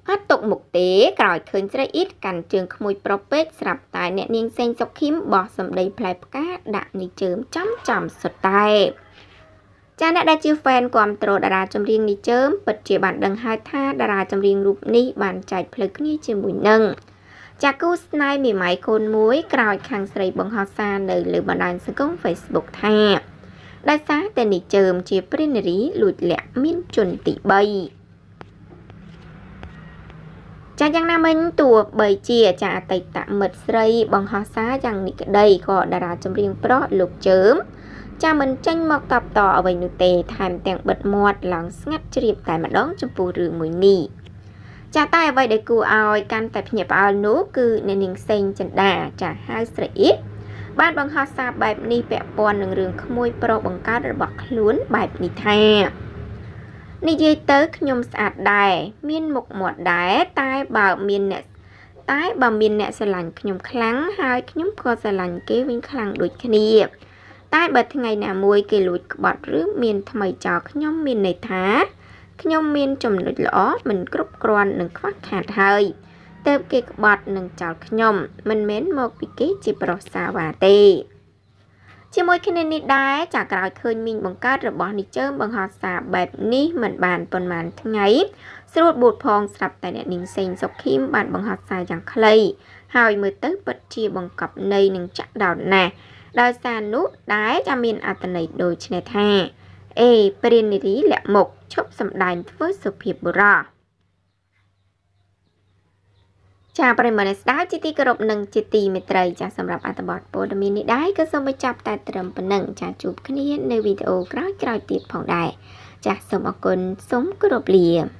អត់ទុកមុខទេក្រោយឃើញស្រីអ៊ីតកាន់ជើងក្មួយប្រុសពេកស្រាប់តែអ្នកនាងសេងសុខឃីមបោះសម្ដីផ្លែផ្កាដាក់នេះជើមចំសុទ្ធតែចាអ្នកដែលជាហ្វេនគ្រប់ត្រូលតារាចម្រៀងនេះជើមពិតជាបានដឹងហើយថាតារាចម្រៀងរូបនេះបានចែកផ្លូវគ្នាជាមួយនឹងចាគូស្នេហ៍មីម៉ៃកូនមួយក្រោយខាងស្រីបង្ហោះសារនៅលើបណ្ដាញសង្គម Facebook ថាដោយសារតែនេះជើមជាព្រានារីលួចលាក់មានជនទី3ចាយ៉ាងណាមិញទោះបីជាចាអតីតមិត្តស្រីបង្ហោះសារយ៉ាងនេះក្តីក៏តារាចម្រៀងប្រុសលោកជើមចាមិនចេញមកតបតអ្វីនោះទេថែមទាំងបិទមាត់ឡើងស្ងាត់ជ្រាបតែម្ដងចំពោះរឿងមួយនេះចាតែអ្វីដែលគួរឲ្យកាន់តែភ្ញាក់ផ្អើលនោះគឺអ្នកនាងសេងចិន្តាចាហៅស្រីអ៊ីតបានបង្ហោះសារបែបនេះពាក់ព័ន្ធនឹងរឿងក្មួយប្រុសបង្កើតរបស់ខ្លួនបែបនេះថានិយាយទៅខ្ញុំស្អាតដែរមានមុខមាត់ដែរតែបើមានអ្នកស្រឡាញ់ខ្ញុំខ្លាំងហើយខ្ញុំក៏ស្រឡាញ់គេវិញខ្លាំងដូចគ្នាតែបើថ្ងៃណាមួយគេលួចក្បត់ឬមានថ្មីចោលខ្ញុំមានន័យថាខ្ញុំមានចំណុចល្អមិនគ្រប់គ្រាន់នឹងខ្វះខាតហើយទើបគេក្បត់នឹងចោលខ្ញុំមិនមែនមកពីគេជាប្រុសសាវ៉ាទេជាមួយគ្នានេះដែរចាក្រោយឃើញមីងបង្កើតរបស់នេះជើមបង្ហោះសារបែបនេះមិនបានប៉ុន្មានថ្ងៃស្រួលបួតផងស្រាប់តែអ្នកនាងសេងសុខឃីមបានបង្ហោះសារយ៉ាងខ្លីហើយមើលទៅពិតជាបង្កប់ន័យនឹងចាក់ដោតណាស់ដោយសារនោះដែរចាមានអត្ថន័យដូចនេះថាអេព្រានារីលាក់មុខឈប់សម្ដែងធ្វើសុភាពបុរសចាប្រិមត្តស្ដាប់ជាទីគោរពនិងជាទីមេត្រីចាសម្រាប់អត្ថបទព័ត៌មាននេះដែរក៏សូមបញ្ចប់តែត្រឹមប៉ុណ្ណឹងចាជួបគ្នានៅវីដេអូក្រោយៗទៀតផងដែរចាសូមអរគុណសូមគោរពលា